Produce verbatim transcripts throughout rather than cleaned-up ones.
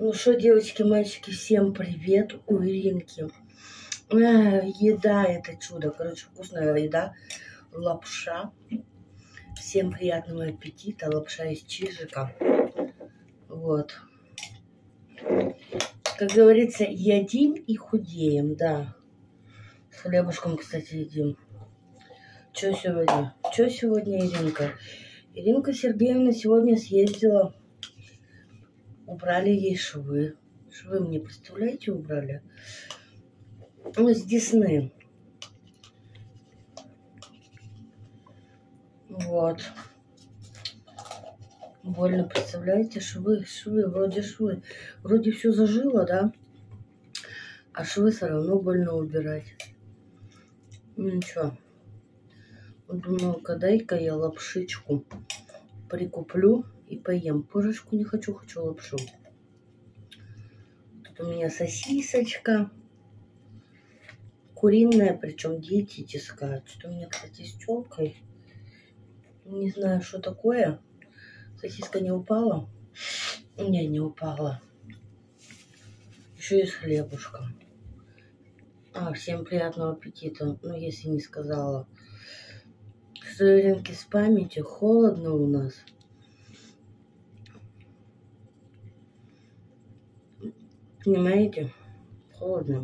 Ну что, девочки, мальчики, всем привет, у Иринки. А, еда это чудо, короче, вкусная еда, лапша. Всем приятного аппетита, лапша из чижика. Вот. Как говорится, едим и худеем, да. С хлебушком, кстати, едим. Что сегодня? Что сегодня, Иринка? Иринка Сергеевна сегодня съездила, убрали ей швы. Швы мне, представляете, убрали? Ну, с Десны. Вот. Больно, представляете, швы, швы, вроде швы. Вроде все зажило, да? А швы все равно больно убирать. Ну ничего. Думаю-ка, дай-ка я лапшичку прикуплю и поем. Пышечку не хочу, хочу лапшу. Тут у меня сосисочка. Куриная, причем дети тискают. Что у меня, кстати, с челкой. Не знаю, что такое. Сосиска не упала? Не, не упала. Еще и с хлебушком. А, всем приятного аппетита. Ну, если не сказала. Что, Иринки, с памятью холодно у нас. Понимаете? Холодно.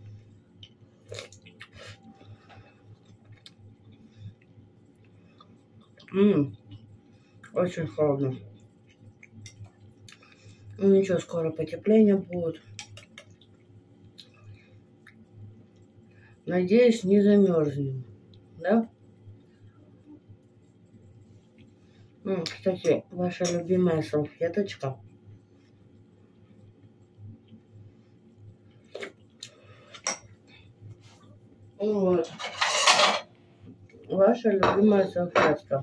Ммм, очень холодно. Ну ничего, скоро потепление будет. Надеюсь, не замерзнем. Да? М, кстати, ваша любимая салфеточка. Вот. Ваша любимая салфетка.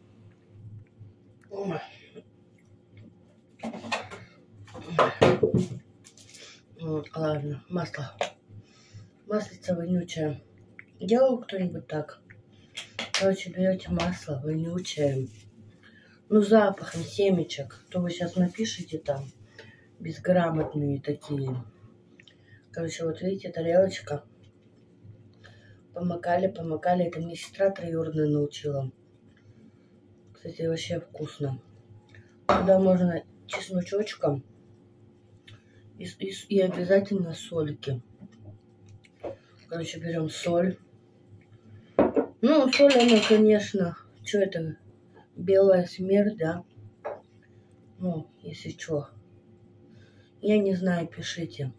Ладно, масло. Маслица вонючая. Делал кто-нибудь так? Короче, берете масло вонючее. Ну, запахом семечек. То вы сейчас напишите там. Безграмотные такие. Короче, вот видите, тарелочка. Помакали, помакали. Это мне сестра троюродная научила. Кстати, вообще вкусно. Туда можно чесночочком. И, и, и обязательно сольки. Короче, берем соль. Ну, соль она, конечно, что это, белая смерть, да? Ну, если что. Я не знаю, пишите.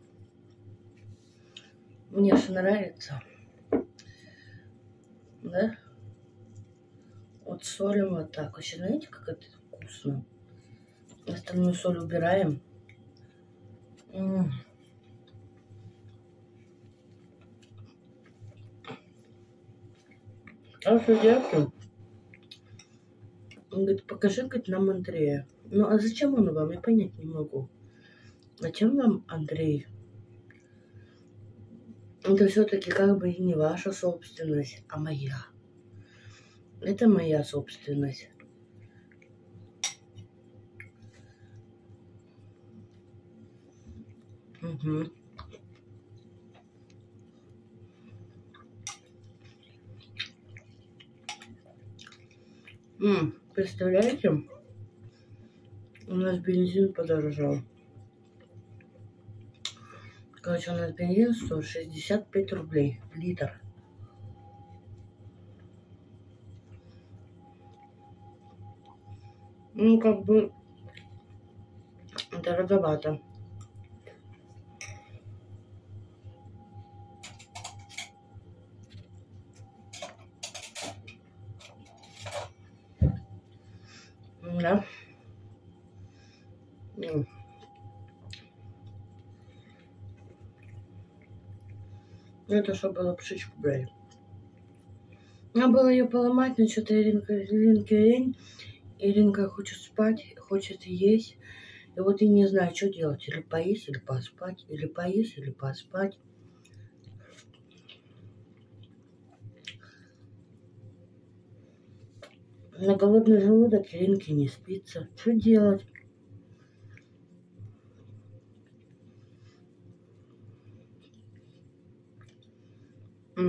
Мне же нравится. Да? Вот солим вот так. Вообще, знаете, как это вкусно? Остальную соль убираем. М-м. А что, девки? Он говорит, покажи, говорит, нам Андрея. Ну, а зачем он вам? Я понять не могу. Зачем вам Андрей? Это все-таки как бы и не ваша собственность, а моя. Это моя собственность. Угу. М, представляете? У нас бензин подорожал. Короче, у нас бензин сто шестьдесят пять рублей литр. Ну, как бы, дороговато. Да? М. Ну, это чтобы лапшичку брали. Надо было ее поломать, но что-то Иринка, Иринке лень. Иринка хочет спать, хочет есть. И вот я не знаю, что делать. Или поесть, или поспать. Или поесть, или поспать. На голодный желудок Иринке не спится. Что делать?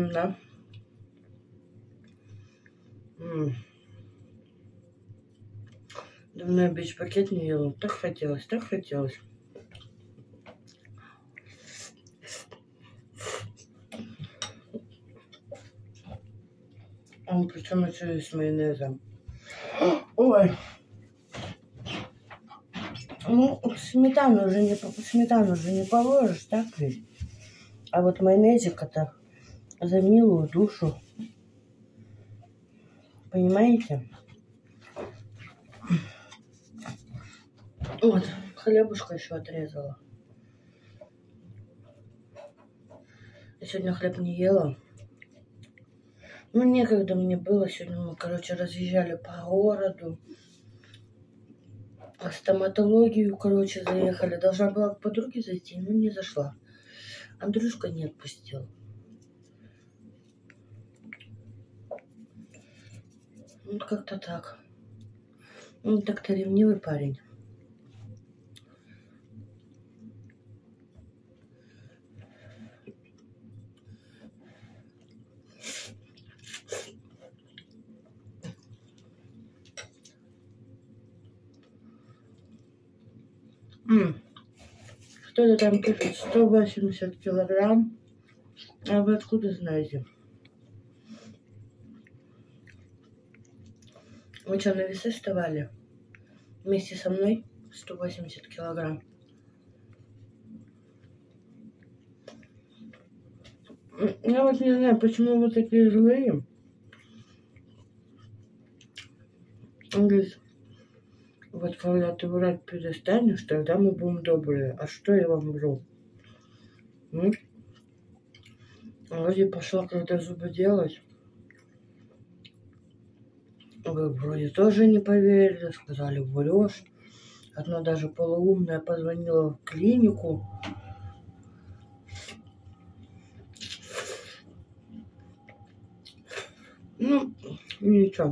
М, да. М. Давно я бич-пакет не ела. Так хотелось, так хотелось. Он причем еще и с майонезом. Ой. Ну, сметану уже не, сметану уже не положишь, так ведь? А вот майонезик это за милую душу. Понимаете? Вот, хлебушка еще отрезала. Я сегодня хлеб не ела. Ну, некогда мне было. Сегодня мы, короче, разъезжали по городу. В стоматологию, короче, заехали. Должна была к подруге зайти, но не зашла. Андрюшка не отпустил. Вот как-то так. Он так-то ревнивый парень. М. Кто-то там пишет сто восемьдесят килограмм. А вы откуда знаете? Вы что, на весы вставали? Вместе со мной сто восемьдесят килограмм. Я вот не знаю, почему вы такие злые. Он говорит, вот когда ты врать перестанешь, тогда мы будем добрые. А что я вам вру? Ну, вроде пошла, когда зубы делать. Вы вроде тоже не поверили, сказали, врешь. Одна даже полуумная позвонила в клинику. Ну, ничего.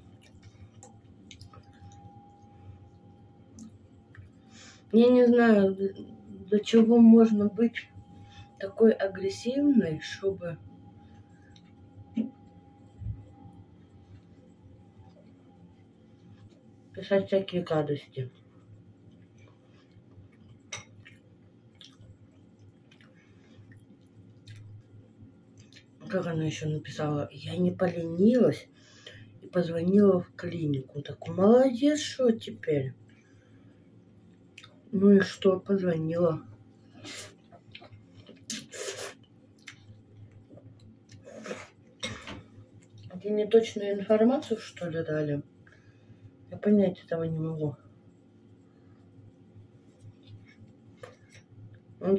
Я не знаю, до чего можно быть такой агрессивной, чтобы писать всякие гадости. Как она еще написала? Я не поленилась и позвонила в клинику. Так, молодец, что теперь? Ну и что, позвонила. Тебе неточную информацию, что ли, дали? Я понять этого не могу. Вот.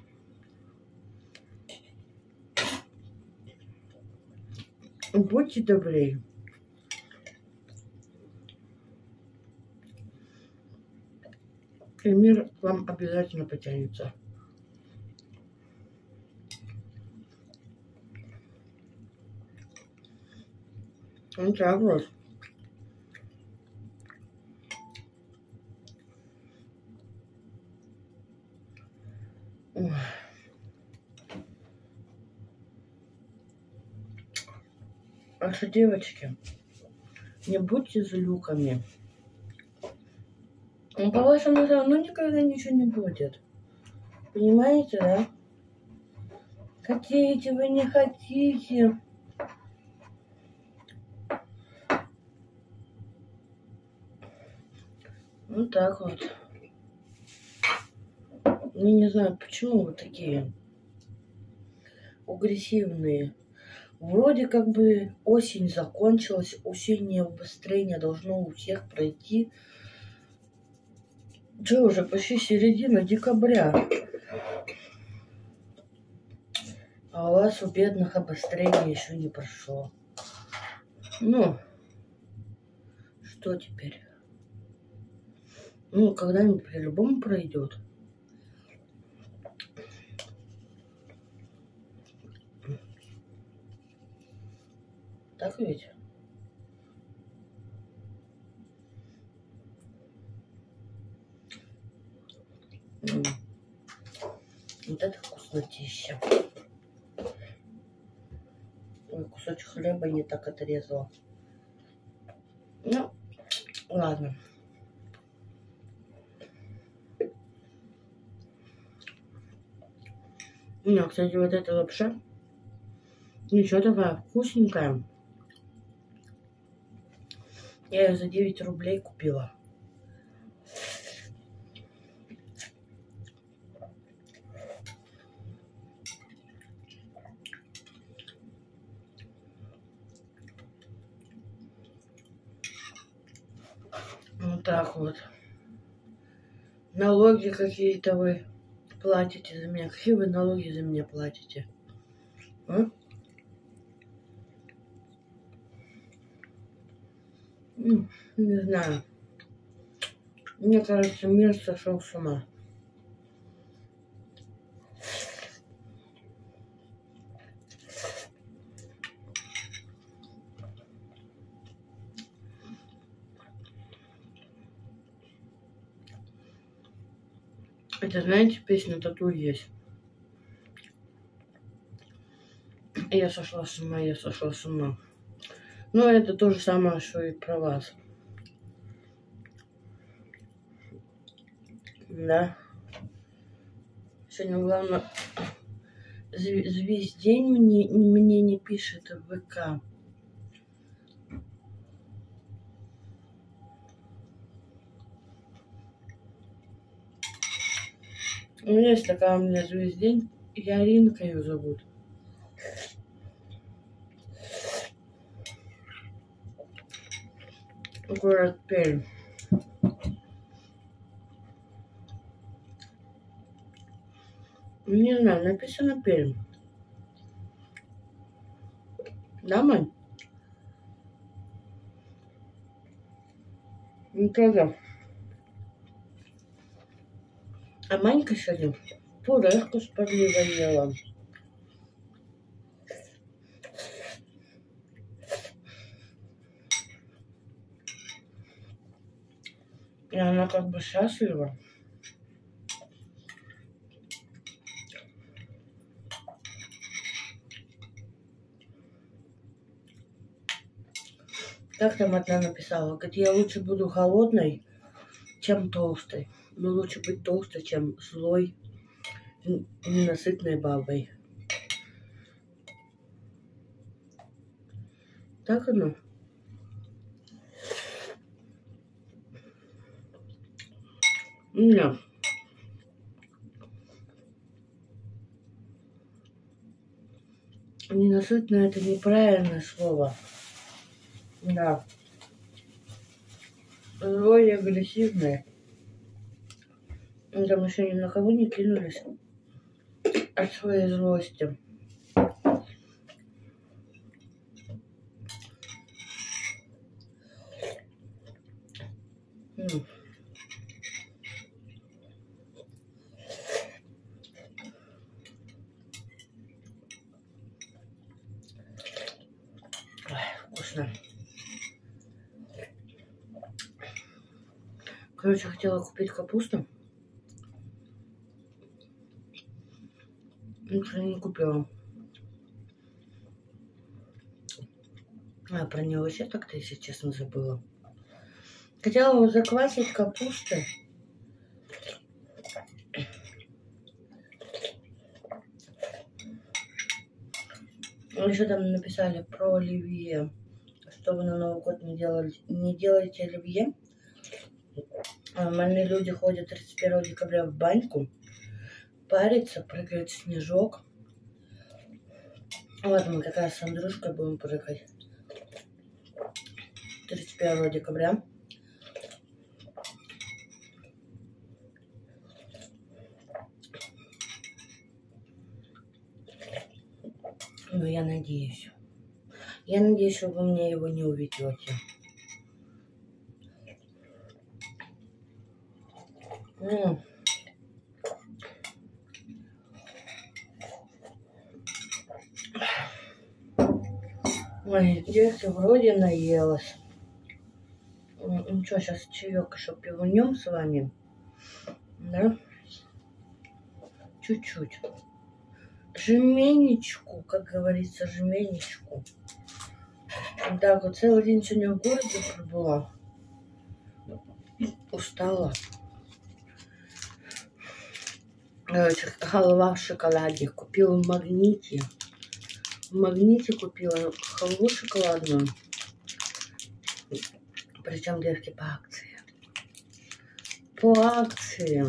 Будьте добрее. И мир к вам обязательно потянется. Он так вот. Ой. А что, девочки, не будьте злюками. Ну, по-вашему, все равно никогда ничего не будет. Понимаете, да? Хотите вы, не хотите. Вот так вот. Я не знаю, почему вы такие агрессивные. Вроде как бы осень закончилась, осеннее обострение должно у всех пройти. Че, уже почти середина декабря. А у вас, у бедных, обострение еще не прошло. Ну, что теперь? Ну, когда-нибудь по-любому пройдет. Так ведь? М. Вот это вкуснотища. кусочек хлеба не так отрезала. Ну, ладно. У меня, кстати, вот эта лапша ничего, такая вкусненькая. Я ее за девять рублей купила. Вот так вот. Налоги какие-то вы платите за меня. Какие вы налоги за меня платите? А? Не знаю. Мне кажется, мир сошел с ума. Это, знаете, песня «Тату» есть. Я сошла с ума, я сошла с ума. Но это то же самое, что и про вас. Да. Сегодня, главное, весь день мне, мне не пишет в ВК. У меня есть такая у меня звездень, Яринка ее зовут. Город Пермь. Не знаю, написано Пермь. Да, Мань? Никогда. А Манька сегодня пюрешку с подливой ела. И она как бы счастлива. Как там одна написала? Говорит, я лучше буду голодной, чем толстой. Но лучше быть толстой, чем злой, ненасытной бабой. Так оно? Нет. Ненасытное — это неправильное слово. Да. Злой и агрессивный. Там еще ни на кого не кинулись от своей злости. М. Ой, вкусно. Короче, хотела купить капусту. Ничего не купила. А про нее вообще так-то, если честно, забыла. Хотела его заквасить капустой. Еще там написали про оливье. Что вы на Новый год не делали, не делаете оливье. Мои люди ходят тридцать первого декабря в баньку, парятся, прыгает снежок. Вот мы как раз с Андрюшкой будем прыгать тридцать первого декабря. Но я надеюсь. Я надеюсь, что вы мне его не уведете. М. Ой, здесь вроде наелась. Ну что, сейчас чаек еще пивнем с вами. Да? Чуть-чуть. Жменечку, как говорится, жменечку. Так, вот целый день сегодня в городе пробыла. Устала. Короче, халва в шоколаде. Купила в Магните. В Магните купила халву шоколадную. Причем, девки, по акции. По акции.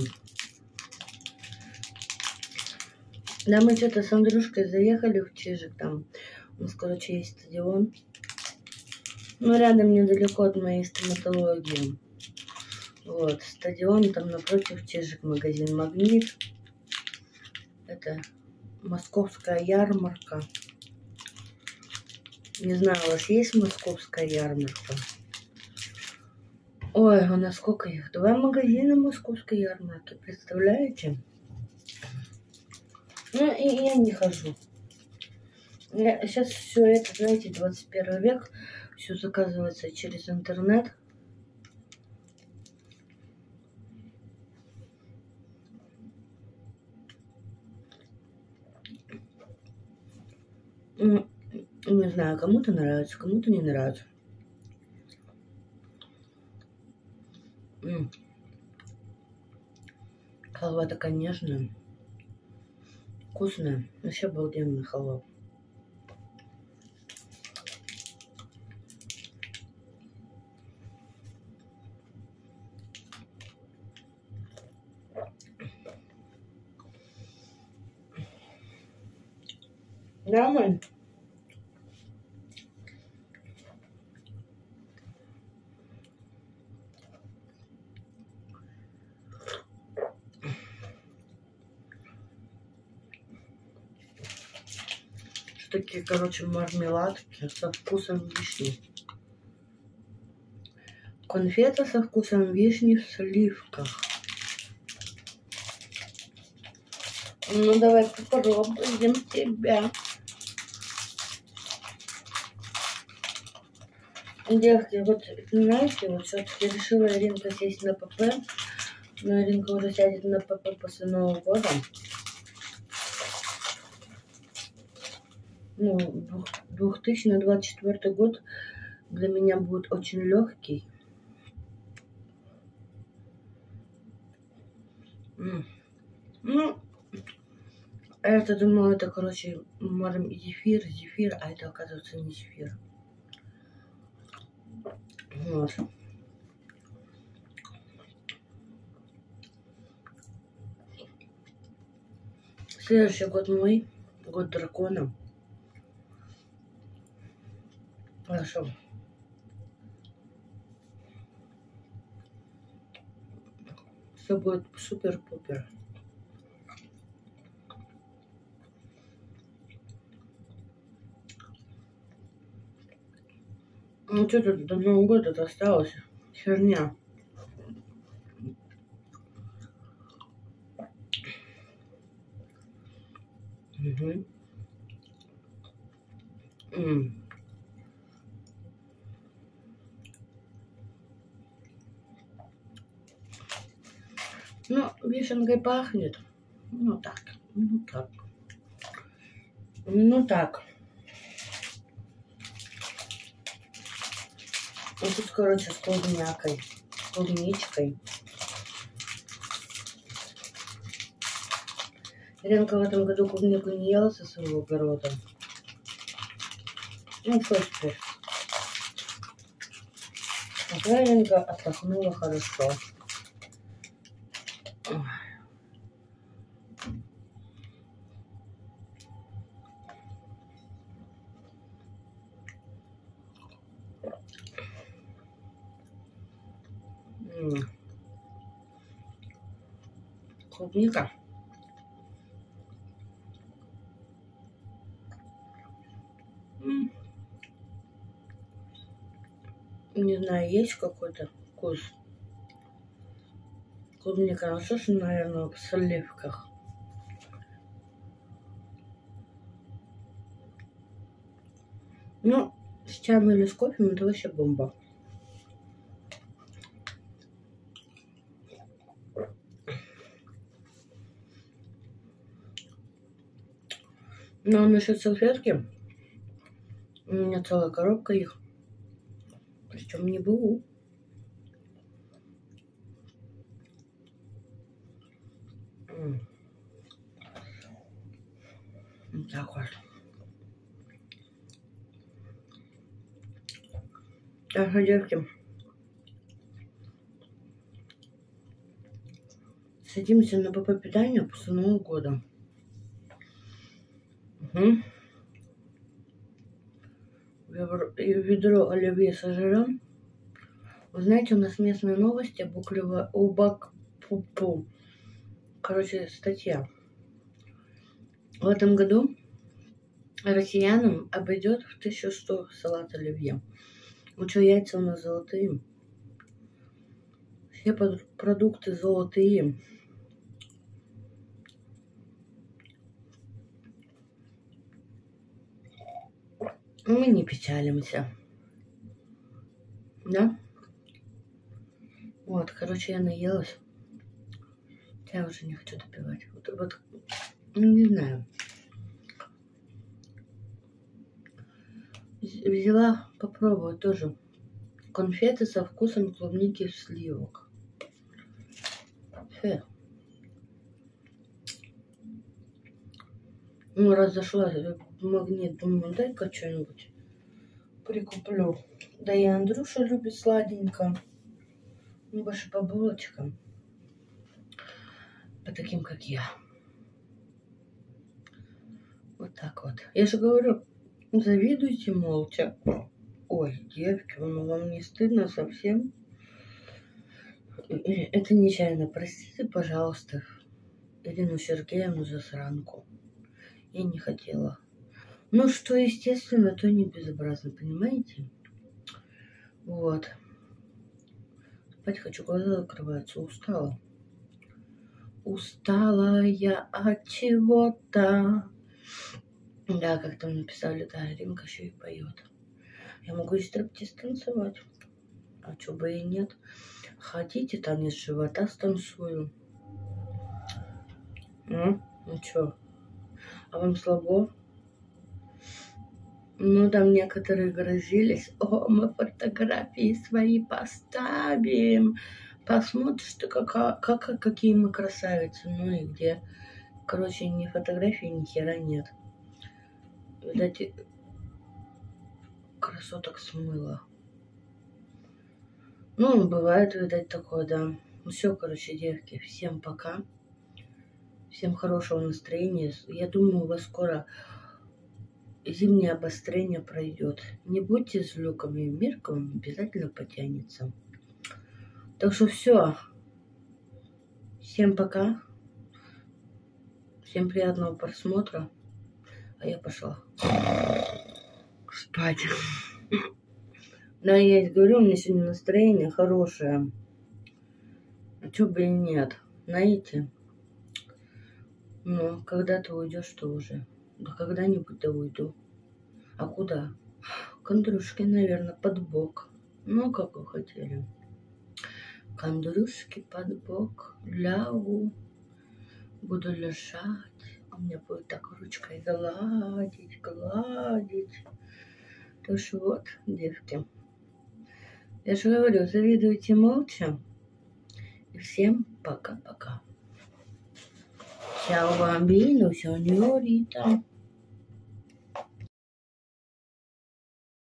Да, мы что-то с Андрюшкой заехали в Чижик. Там у нас, короче, есть стадион. Ну, рядом, недалеко от моей стоматологии. Вот, стадион, там напротив Чижик, магазин Магнит. Это московская ярмарка. Не знаю, у вас есть московская ярмарка? Ой, у нас сколько их? Два магазина московской ярмарки, представляете? Ну, и я не хожу. Я, сейчас все это, знаете, двадцать первый век, все заказывается через интернет. Не знаю, кому-то нравится, кому-то не нравится. М-м. Халва такая нежная, вкусная, вообще обалденная халва. Нормально. Такие, короче, мармеладки со вкусом вишни. Конфета со вкусом вишни в сливках. Ну, давай попробуем тебя. Девки, вот, знаете, вот все-таки решила Иринка сесть на ПП. Но Иринка уже сядет на ПП после Нового года. Ну, две тысячи двадцать четвёртый год для меня будет очень легкий. Ну, это, думаю, это, короче, зефир, зефир, а это, оказывается, не зефир. Вот. Следующий год мой, год дракона. Хорошо. Все будет супер-пупер. Ну что тут до Нового года осталось? Херня. Угу. М. Ну, вишенкой пахнет. Ну так, ну так. Ну так. Вот тут, короче, с клубнякой, с клубничкой. Иринка в этом году клубнику не ела со своего огорода. Ну, что теперь? А Иринка отдохнула хорошо. М-м. Клубника. М-м. Не знаю, есть какой-то вкус. Клубника, ну что ж, наверное, в сливках. Ну, с чаем или с кофе это вообще бомба. Но насчет салфетки, у меня целая коробка их. чем не был. Так вот. Так что, девки, садимся на ПП питание после Нового года. Угу. Ведро оливье сожрем. Вы знаете, у нас местные новости буклево убак пупу. Короче, статья. В этом году россиянам обойдет в тысячу сто салат оливье. Ну что, яйца у нас золотые. Все продукты золотые. Мы не печалимся. Да? Вот, короче, я наелась. Я уже не хочу допивать. Вот, вот, ну, не знаю. Взяла попробовать тоже конфеты со вкусом клубники и сливок. Фе. Ну, раз зашла в Магнит, думаю, дай-ка что-нибудь прикуплю. Да и Андрюша любит сладенько. Ну, больше по булочкам. По таким, как я. Вот так вот. Я же говорю, завидуйте молча. Ой, девки, ну вам не стыдно совсем? Это нечаянно. Простите, пожалуйста, Ирину Сергеевну засранку. Я не хотела. Ну, что естественно, то не безобразно, понимаете? Вот. Спать хочу, глаза закрываются, устала. Устала я от чего-то. Да, как там написали, да, Иринка еще и поет. Я могу и стриптиз танцевать. А чё бы и нет. Хотите, танец живота станцую? Ну, ну чё? А вам слабо? Ну, там некоторые грозились. О, мы фотографии свои поставим. Посмотришь ты, как, как, какие мы красавицы. Ну и где? Короче, ни фотографии, ни хера нет. Видать, красоток смыло. Ну, бывает, видать, такое, да. Ну все, короче, девки, всем пока. Всем хорошего настроения. Я думаю, у вас скоро зимнее обострение пройдет. Не будьте злюками, мир к вам обязательно потянется. Так что все. Всем пока. Всем приятного просмотра. А я пошла спать. Да, я и говорю, у меня сегодня настроение хорошее. А чё бы и нет, знаете? Но когда ты уйдешь, то уже. Да когда-нибудь да уйду. А куда? К Андрюшке, наверное, под бок. Ну, как вы хотели. К Андрюшке под бок лягу. Буду лежать. Он меня будет так ручкой гладить, гладить. То ж вот, девки. Я же говорю, завидуйте молча. И всем пока-пока. Ciao bambino, signorita.